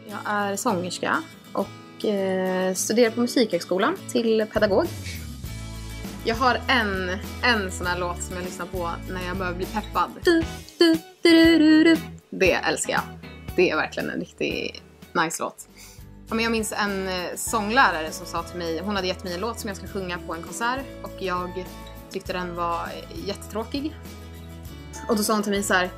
Jag är sångerska och studerar på Musikhögskolan till pedagog. Jag har en sån här låt som jag lyssnar på när jag behöver bli peppad. Det älskar jag. Det är verkligen en riktigt nice låt. Jag minns en sånglärare som sa till mig, hon hade gett mig en låt som jag skulle sjunga på en konsert och jag tyckte den var jättetråkig. Och då sa hon till mig så här: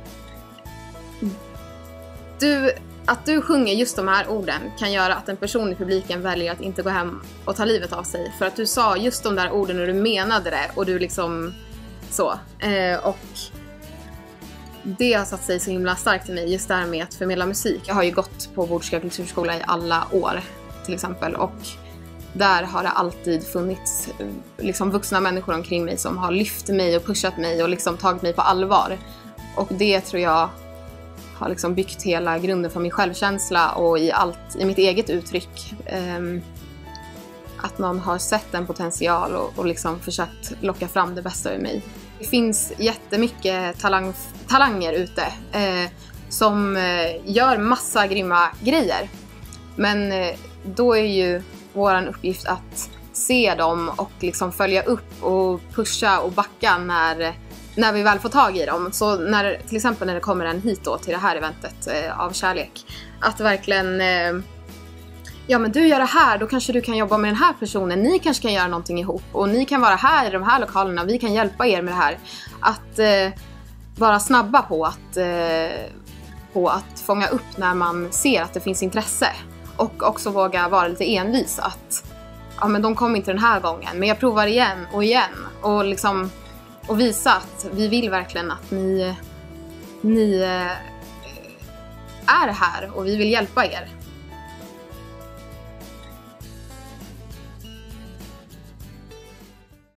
att du sjunger just de här orden kan göra att en person i publiken väljer att inte gå hem och ta livet av sig. För att du sa just de där orden och du menade det och du liksom så. Och det har satt sig så himla starkt i mig, just det här med att förmedla musik. Jag har ju gått på Botkyrka kulturskola i alla år till exempel, och där har det alltid funnits liksom vuxna människor omkring mig som har lyft mig och pushat mig och liksom tagit mig på allvar. Och det tror jag har liksom byggt hela grunden för min självkänsla och i mitt eget uttryck. Att någon har sett en potential och liksom försökt locka fram det bästa ur mig. Det finns jättemycket talanger ute som gör massa grymma grejer. Men då är ju våran uppgift att se dem och liksom följa upp och pusha och backa när vi väl får tag i dem. Så till exempel när det kommer en hit då till det här eventet av kärlek. Att verkligen, ja men du gör det här, då kanske du kan jobba med den här personen. Ni kanske kan göra någonting ihop och ni kan vara här i de här lokalerna. Vi kan hjälpa er med det här. Att vara snabba på att fånga upp när man ser att det finns intresse. Och också våga vara lite envis att ja men de kom inte den här gången, men jag provar igen och liksom och visa att vi vill verkligen att ni är här och vi vill hjälpa er.